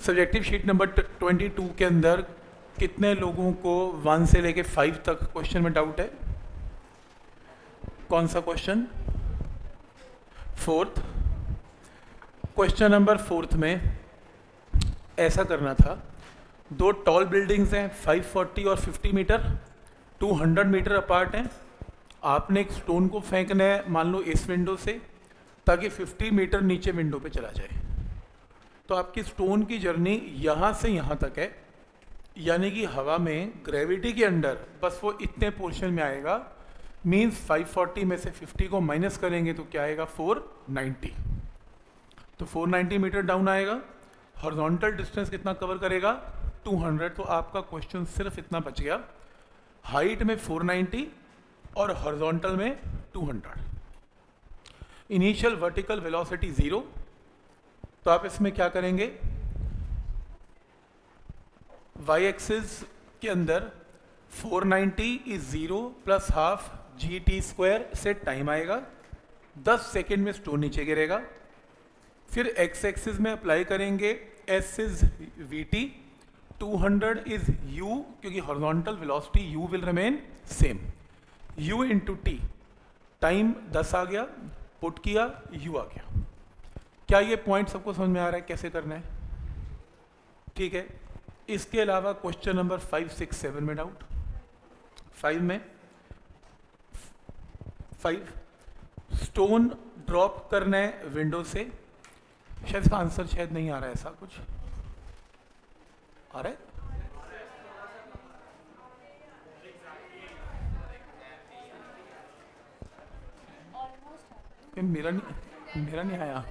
Subjective sheet number 22 के अंदर कितने लोगों को 1 से लेके 5 तक क्वेश्चन में डाउट है? कौन सा question? 4th question number 4th में ऐसा करना था, दो टॉल बिल्डिंग्स हैं 540 और 50 मीटर, 200 मीटर अपार्ट हैं। आपने एक स्टोन को फेंकना है मान लो इस विंडो से, ताकि 50 मीटर नीचे विंडो पे चला जाए। तो आपकी स्टोन की जर्नी यहाँ से यहाँ तक है, यानी कि हवा में ग्रेविटी के अंडर बस वो इतने पोर्शन में आएगा। मींस 540 में से 50 को माइनस करेंगे तो क्या आएगा? 490। तो 490 मीटर डाउन आएगा। हॉरिजॉन्टल डिस्टेंस कितना कवर करेगा? 200। तो आपका क्वेश्चन सिर्फ इतना बच गया, हाइट में 490 और हॉरिजॉन्टल में 200। Initial vertical velocity 0। तो आप इसमें क्या करेंगे? वाई एक्सिस के अंदर 490 इज 0 प्लस हाफ GT² से टाइम आएगा, 10 सेकेंड में स्टोन नीचे गिरेगा। फिर एक्स एक्सिस में अप्लाई करेंगे, S is VT, 200 is U, क्योंकि horizontal velocity U will remain same, U into T। Time 10 आ गया, पुट किया, U आ गया। क्या ये पॉइंट सबको समझ में आ रहा है कैसे करना है? ठीक है। इसके अलावा क्वेश्चन नंबर 5, 6, 7 में डाउट। 5 में 5 स्टोन ड्रॉप करना है विंडो से। शायद इसका आंसर शायद नहीं आ रहा है, ऐसा कुछ आ रहा है? मेरा नहीं आया।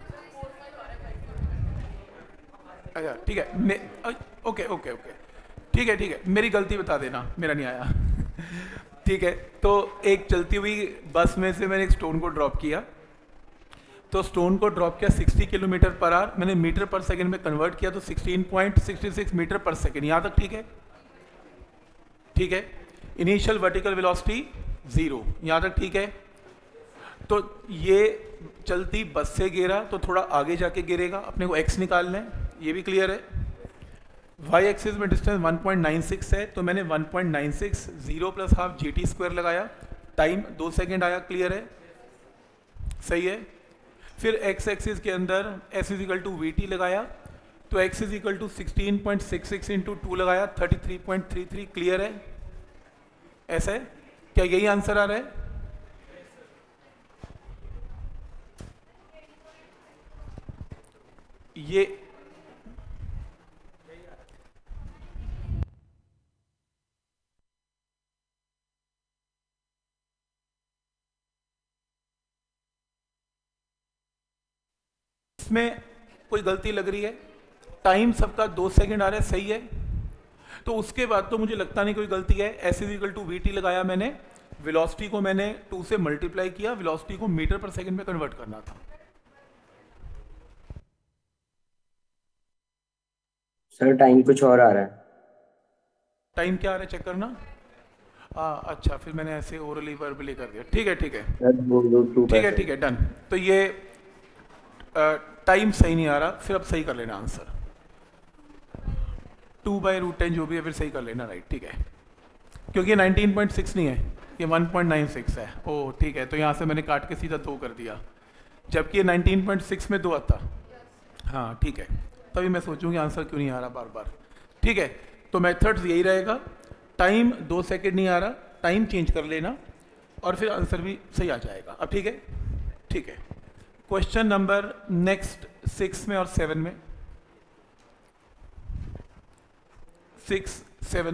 अच्छा ठीक है, ओके ठीक है, मेरी गलती बता देना, मेरा नहीं आया। ठीक है। तो एक चलती हुई बस में से मैंने एक स्टोन को ड्रॉप किया, तो स्टोन को ड्रॉप किया 60 किलोमीटर पर आवर, मैंने मीटर पर सेकंड में कन्वर्ट किया तो 16.66 मीटर पर सेकंड। यहाँ तक ठीक है? ठीक है। इनिशियल वर्टिकल वेलोसिटी 0, यहाँ तक ठीक है? तो ये चलती बस से गिरा तो थोड़ा आगे जाके गिरेगा, अपने को x निकालना है, ये भी क्लियर है। y एक्सिस में डिस्टेंस 1.96 है, तो मैंने 1.96 0 प्लस हाफ GT² लगाया, टाइम 2 सेकेंड आया, क्लियर है? सही है। फिर x एक्सिस के अंदर s is equal to VT लगाया, तो x is equal to 16.66 into 2 लगाया, 33.33, क्लियर है? ऐसा है? क्या यही आंसर आ रहा है? ये इसमें कोई गलती लग रही है? टाइम सबका 2 सेकंड आ रहा है, सही है? तो उसके बाद तो मुझे लगता नहीं कोई गलती है। S is equal to VT लगाया मैंने, वेलोसिटी को मैंने 2 से मल्टीप्लाई किया, वेलोसिटी को मीटर पर सेकंड में कन्वर्ट करना था। सर टाइम कुछ और आ रहा है। टाइम क्या आ रहा है चेक करना। अच्छा, फिर मैंने ऐसे ओरली वर्बली कर दिया। ठीक है ठीक है, ठीक है, डन। तो ये टाइम सही नहीं आ रहा, फिर अब सही कर लेना आंसर। 2/√10 जो भी है फिर सही कर लेना, राइट? ठीक है, क्योंकि 19.6 नहीं है, ये 1.96 है। ओह ठीक है, तो यहाँ से मैंने काट के सीधा 2 कर दिया, जबकि ये 19.6 में 2 आता। हाँ ठीक है, तभी मैं सोचूंगी आंसर क्यों नहीं आ रहा बार बार। ठीक है, तो मेथड्स यही रहेगा। टाइम 2 सेकेंड नहीं आ रहा, टाइम चेंज कर लेना और फिर आंसर भी सही आ जाएगा। अब ठीक है? ठीक है। क्वेश्चन नंबर नेक्स्ट 6 में और 7 में, 6,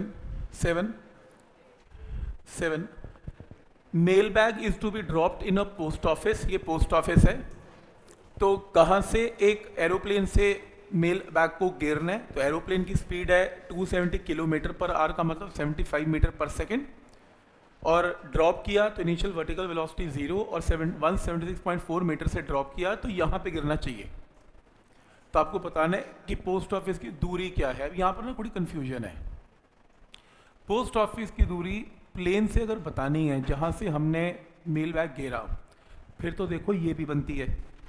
7 mail bag is to be dropped in a post office. ये पोस्ट ऑफिस है, तो कहाँ से एक एरोप्लेन से मेल बैग को गिरना है। तो एरोप्लेन की स्पीड है 270 किलोमीटर पर आवर, का मतलब 75 मीटर पर सेकेंड, और ड्रॉप किया तो इनिशियल वर्टिकल वेलोसिटी 0 और 176.4 मीटर से ड्रॉप किया, तो यहाँ पे गिरना चाहिए। तो आपको बताना है कि पोस्ट ऑफिस की दूरी क्या है। यहाँ पर ना थोड़ी कन्फ्यूजन है। पोस्ट ऑफिस की दूरी प्लेन से अगर बतानी है, जहाँ से हमने मेल बैग गिरा, फिर तो देखो ये भी बनती है,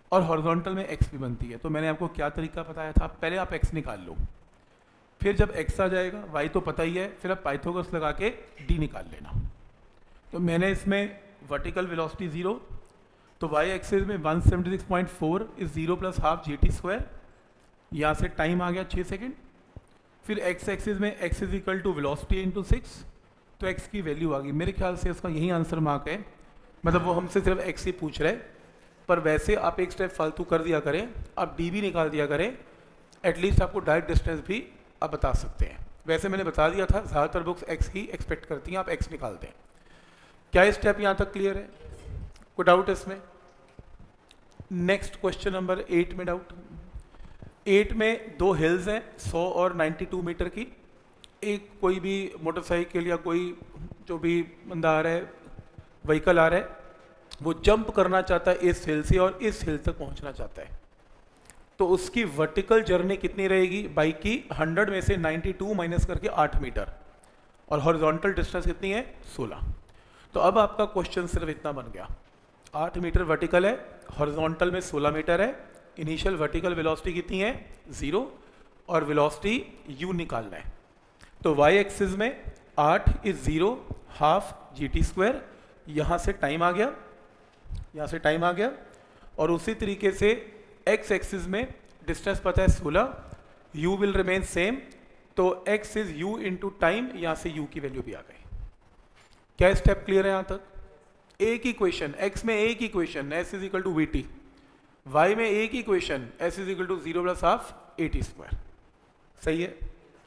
और हॉरिजॉन्टल में x भी बनती है। तो मैंने आपको क्या तरीका बताया था, पहले आप x निकाल लो, फिर जब x आ जाएगा, y तो पता ही है, फिर आप पाइथागोरस लगा के d निकाल लेना। तो मैंने इसमें वर्टिकल वेलोसिटी 0, तो y एक्सिस में 176.4 इज 0 प्लस हाफ GT², यहाँ से टाइम आ गया 6 सेकेंड। फिर x एक्सिस में x is equal to velocity into 6, तो x की वैल्यू आ गई। मेरे ख्याल से उसका यही आंसर मार्क है, मतलब वो हमसे सिर्फ x ही पूछ रहे, पर वैसे आप एक स्टेप फालतू कर दिया करें, आप d भी निकाल दिया करें, एटलीस्ट आपको डायरेक्ट डिस्टेंस भी आप बता सकते हैं। वैसे मैंने बता दिया था, ज़्यादातर बुक्स x ही एक्सपेक्ट करती हैं, आप x निकाल दें। क्या ये स्टेप यहाँ तक क्लियर है? कोई डाउट इसमें? नेक्स्ट क्वेश्चन नंबर 8 में डाउट। 8 में दो हिल्स हैं 100 और 92 मीटर की। एक कोई भी मोटरसाइकिल या कोई जो भी बंदा आ रहा है, व्हीकल आ रहा है, वो जंप करना चाहता है इस हिल से और इस हिल तक पहुंचना चाहता है। तो उसकी वर्टिकल जर्नी कितनी रहेगी बाइक की? 100 में से 92 माइनस करके 8 मीटर, और हॉरिजॉन्टल डिस्टेंस कितनी है? 16। तो अब आपका क्वेश्चन सिर्फ इतना बन गया, 8 मीटर वर्टिकल है, हॉरिजॉन्टल में 16 मीटर है, इनिशियल वर्टिकल वेलोसिटी कितनी है? 0, और वेलोसिटी u निकालना है। तो y एक्सिस में 8 इज 0 हाफ GT², यहाँ से टाइम आ गया, यहाँ से टाइम आ गया, और उसी तरीके से x एक्सिस में डिस्टेंस पता है 16, u विल रिमेन सेम, तो x is u into time, यहाँ से u की वैल्यू भी आ गई। क्या स्टेप क्लियर है यहाँ तक? एक ही क्वेश्चन, x में एक ही question s is equal to vt, y में एक ही question s is equal to 0 plus half at²। सही है?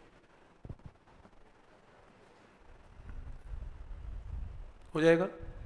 हो जाएगा।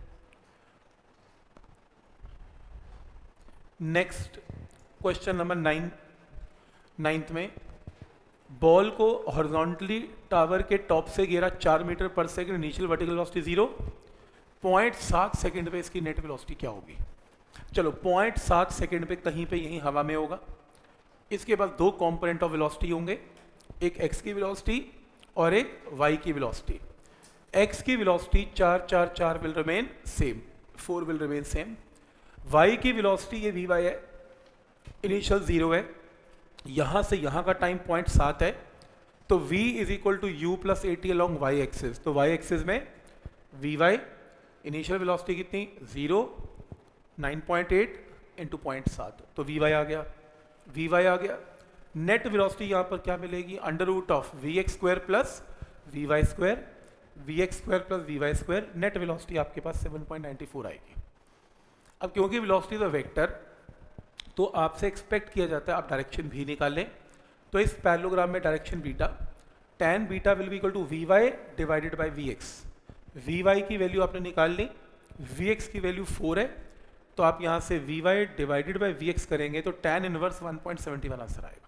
नेक्स्ट क्वेश्चन नंबर 9 में बॉल को हॉरिजॉन्टली टावर के टॉप से गिरा 4 मीटर पर second, initial vertical velocity 0, 0.7 second पे इसकी नेट वेलोसिटी क्या होगी? चलो 0.7 सेकंड पे कहीं पे यहीं हवा में होगा। इसके पास दो कंपोनेंट ऑफ वेलोसिटी होंगे, एक x की वेलोसिटी और एक y की वेलोसिटी। x की velocity 4 4 4 will remain same, 4 will remain same. y की वेलोसिटी ये vy है, इनिशियल 0 है, यहाँ से यहाँ का टाइम 0.7 है, तो v is equal to u plus at along y axis. तो y एक्सिस में vy इनिशियल वेलोसिटी कितनी? 0, 9.8 इंटू 0.7, तो vy आ गया, vy आ गया। नेट वेलोसिटी यहाँ पर क्या मिलेगी? Under root of vx² plus vy², vx² plus vy², net velocity आपके पास 7.94 आएगी। अब क्योंकि वेलोसिटी इज अ वेक्टर, तो आपसे एक्सपेक्ट किया जाता है आप डायरेक्शन भी निकाल लें। तो इस पैरेललोग्राम में direction beta, tan beta will be equal to vy divided by vx। vy की वैल्यू आपने निकाल ली, vx की वैल्यू 4 है, तो आप यहाँ से vy डिवाइडेड बाय vx करेंगे तो tan इनवर्स 1.71 आंसर आएगा।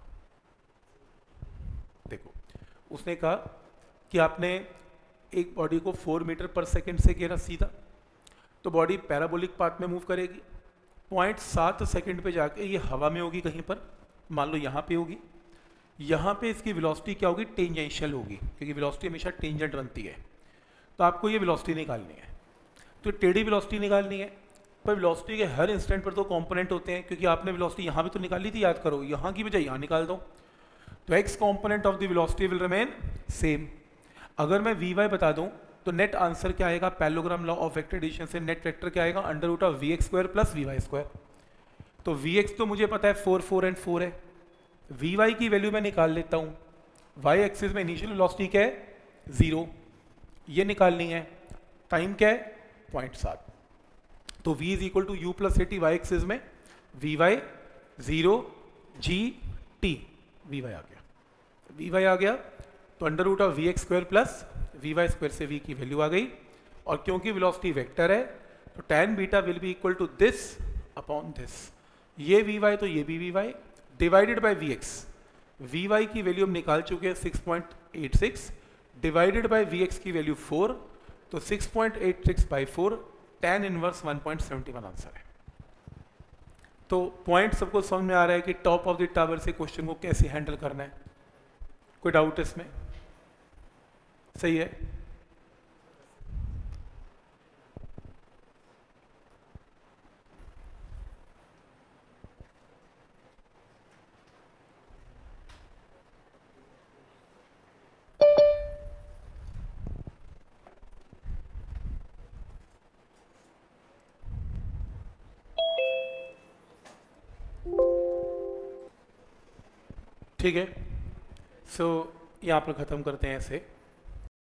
देखो, उसने कहा कि आपने एक बॉडी को 4 मीटर पर सेकेंड से घेरा सीधा, तो बॉडी पैराबोलिक पाथ में मूव करेगी, 0.7 सेकंड पे जाके ये हवा में होगी कहीं पर, मान लो यहाँ पे होगी, यहाँ पे इसकी वेलोसिटी क्या होगी? टेंजेंशियल होगी, क्योंकि वेलोसिटी हमेशा टेंजेंट बनती है। तो आपको ये वेलोसिटी निकालनी है, तो टेढ़ी वेलोसिटी निकालनी है, पर वेलोसिटी के हर इंस्टेंट पर दो कंपोनेंट होते हैं, क्योंकि आपने वेलोसिटी यहाँ भी तो निकाली थी, याद करो, यहाँ की बजाय यहाँ निकाल दो, तो x component of the velocity will remain same. अगर मैं vy बता दूं तो नेट आंसर क्या आएगा? Parallelogram law of vector addition से नेट वेक्टर क्या आएगा? Under root of vx² plus vy²। तो vx तो मुझे पता है 4 4 एंड 4 है, vy की वैल्यू मैं निकाल लेता हूँ। y एक्सिस में इनिशियल वेलोसिटी क्या है? 0, ये निकालनी है, टाइम क्या है? 0.7, तो v is equal to u plus at, y axis में vy 0 g t, vy आ गया, vy आ गया, तो under root of vx² plus vy² से v की वैल्यू आ गई, और क्योंकि वेलोसिटी वेक्टर है तो tan beta will be equal to this upon this, ये vy तो ये भी vy divided by vx। vy की वैल्यू हम निकाल चुके हैं 6.86, डिवाइडेड बाय vx की वैल्यू 4, तो 6.86 बाई 4, tan इनवर्स 1.71 आंसर है। तो पॉइंट सबको समझ में आ रहा है कि टॉप ऑफ द टावर से क्वेश्चन को कैसे हैंडल करना है? कोई डाउट इसमें? सही है। ठीक है, सो यहाँ पर ख़त्म करते हैं ऐसे।